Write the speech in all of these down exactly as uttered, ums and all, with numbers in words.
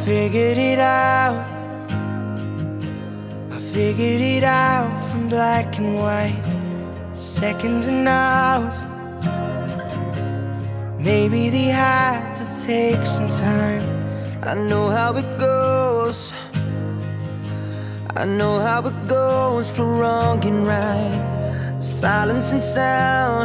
figured it out. I figured it out from black and white, seconds and hours. Maybe they had to take some time. I know how it goes. I know how it goes for wrong and right, silence and sound.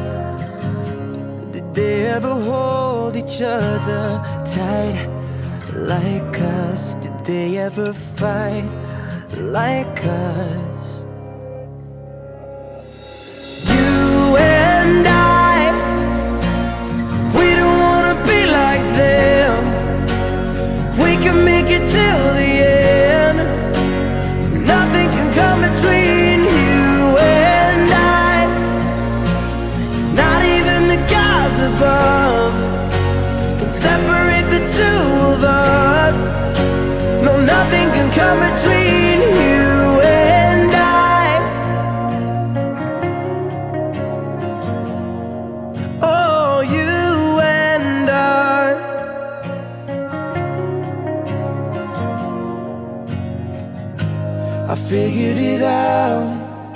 Did they ever hold each other tight like us? Did they ever fight like us? You and I, we don't wanna be like them. We can make it till the end. Nothing can come between you and I, not even the gods above can separate the two of us. No, nothing can come between you and I. Oh, you and I. I figured it out,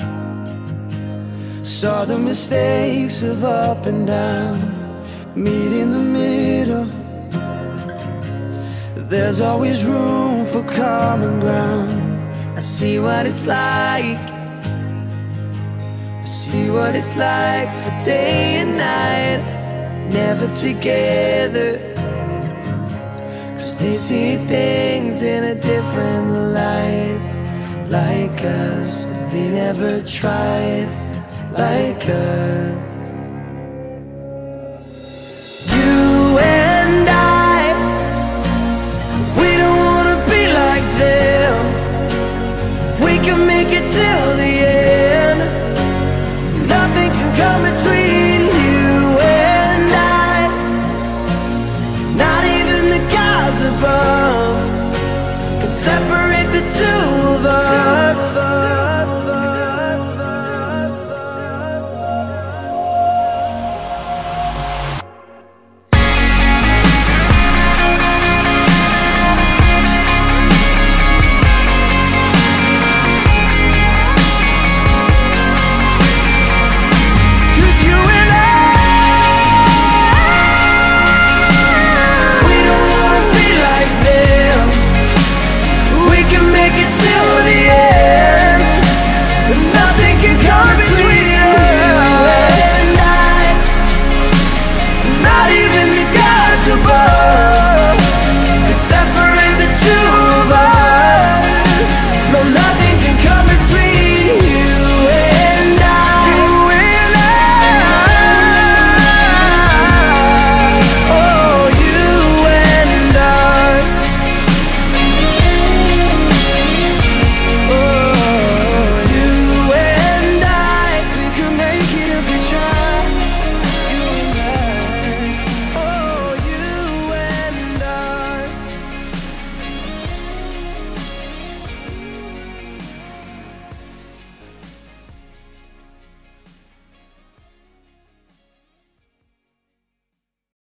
saw the mistakes of up and down, meet in the middle. There's always room for common ground. I see what it's like, I see what it's like for day and night, never together. Cause they see things in a different light, like us, but they never tried like us. You and I, we don't wanna be like them. We can make it till the end. Nothing can come between you and I, not even the gods above can separate the two of us.